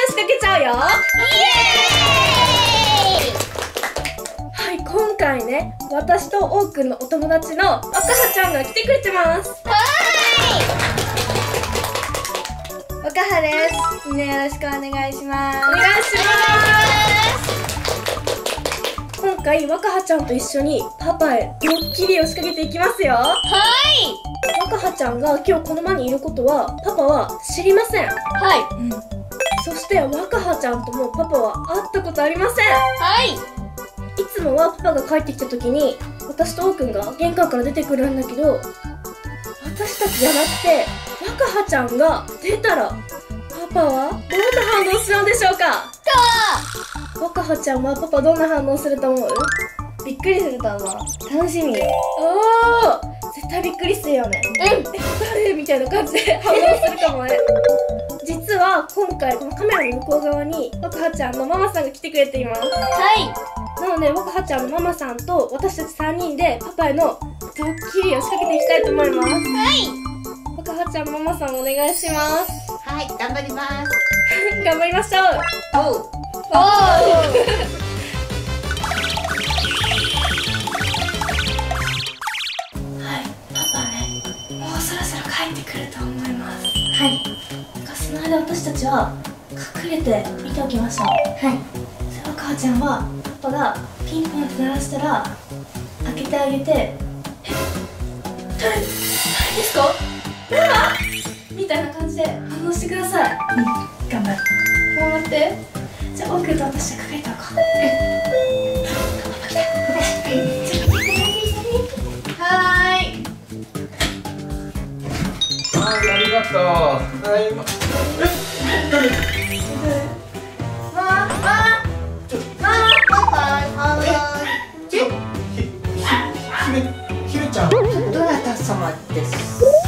仕掛けちゃうよ。 イエーイ。 はい、今回ね、私とおうくんのお友達の若葉ちゃんが来てくれてます。 若葉です。みんなよろしくお願いします。 お願いします。今回若葉ちゃんと一緒にパパへドッキリを仕掛けていきますよ。 はい。 若葉ちゃんが今日この場にいることはパパは知りません。 はい。 そして若葉ちゃんともパパは会ったことありません。 はい。 いつもはパパが帰ってきた時に私とおうくんが玄関から出てくるんだけど、私たちじゃなくて若葉ちゃんが出たらパパはどんな反応するのでしょうか。若葉ちゃんはパパどんな反応すると思う？ びっくりすると思う。楽しみ。 おー、絶対びっくりするよね。誰みたいな感じで反応するかもね。実は今回このカメラの向こう側に若葉ちゃんのママさんが来てくれています。 はい。 なので若葉ちゃんのママさんと私たち3人でパパへのドッキリを仕掛けていきたいと思います。 はい。 若葉ちゃんママさんお願いします。 はい、頑張ります。 頑張りましょう。 おう。おはい、パパね、もうそろそろ帰ってくると思います。はい。その間私たちは隠れて見ておきましょう。はい。若葉ちゃんはパパがピンポンって鳴らしたら開けてあげて、誰ですか？ママ？みたいな感じで反応してください。頑張る。頑張って。じゃあ、奥と私が隠れておこう。パパ来た。はーい。 はい、ありがとう。はい、ひめちゃん。 どなた様です？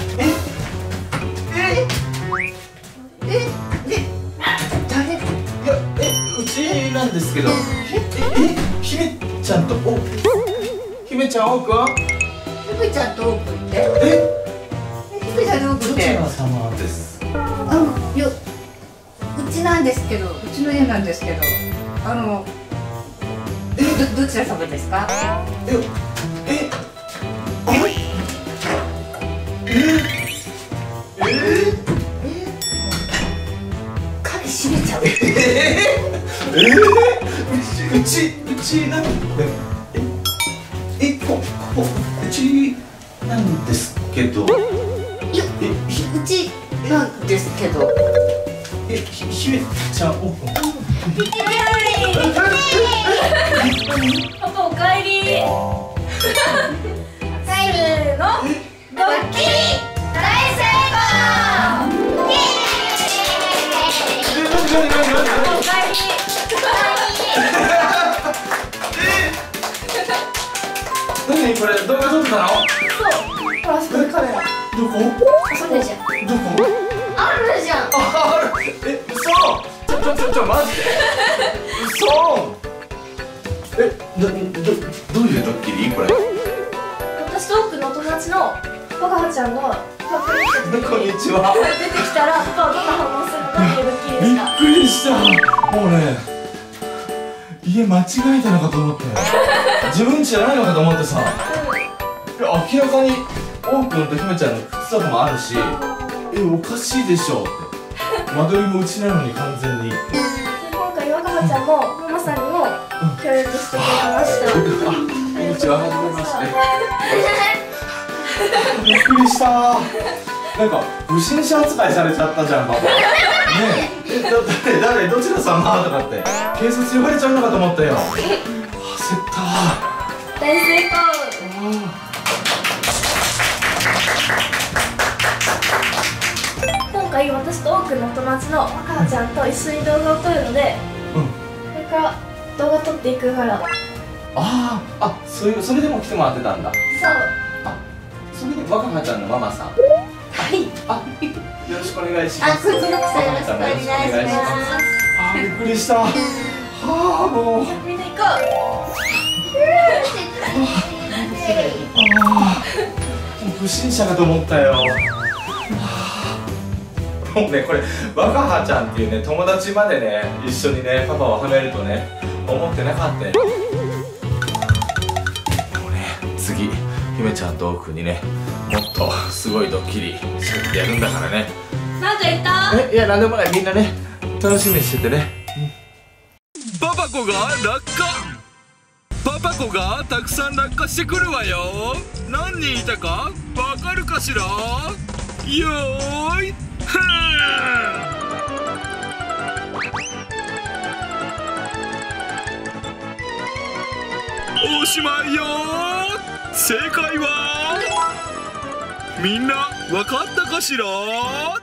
誰？ いや、うちなんですけど。ひめちゃんとひめちゃん、おうくん。 ひめちゃんとおうくんって？ひめちゃんとおうくんって？ どちら様です？ うちなんですけど、うちの家なんですけど、どちら様ですか？鍵閉めちゃう。 うちなんなんですけど。 いや、うちなんですけど。 ひめちゃん、おうくん。 パパおかえり。せーの、ドッキリ大成功。イエーイ。パパおかえり。 何これ、動画撮ってたの？ そう、ほら、あそこにカメラ。 どこ？ あそこじゃん。 どこ？ あるじゃん。 ある。嘘。マジで？嘘。どういうドッキリこれ？ 私とおうくんのお友達の若葉ちゃんがこんにちは。 出てきたらパパはどんな反応するのかっていうドッキリでした。 びっくりした。もうね、家間違えたのかと思って、自分じゃないのかと思ってさ。明らかにおうくんとひめちゃんの靴とかもあるし、おかしいでしょって。間取りもうちなのに完全に。 今回若葉ちゃんもママさんにも協力してくれました。 こんにちは、はじめまして。びっくりした。なんか不審者扱いされちゃったじゃん、パパ。ねえ、誰、どちら様とかって警察呼ばれちゃうのかと思ったよ。焦った。 大成功。今回私とおうくんのお友達の若葉ちゃんと一緒に動画を撮るので、これから動画撮っていくから。 それでも来てもらってたんだ。 そう。 それで若葉ちゃんのママさん。 はい。 よろしくお願いします。 こちらこそよろしくお願いします。 びっくりした。もう。 みんな行こ不審者かと思ったよ。 もうねこれ若葉ちゃんっていうね友達までね一緒にねパパをはめるとね思ってなかったよ。もうね次姫ちゃんと奥にねもっとすごいドッキリ仕掛けてやるんだからね。 なんか言った？ いやなんでもない、みんなね楽しみにしててね。 パパ子が落下。パパ子がたくさん落下してくるわよ。何人いたかわかるかしら。よーいはーおしまいよ。正解はみんなわかったかしら。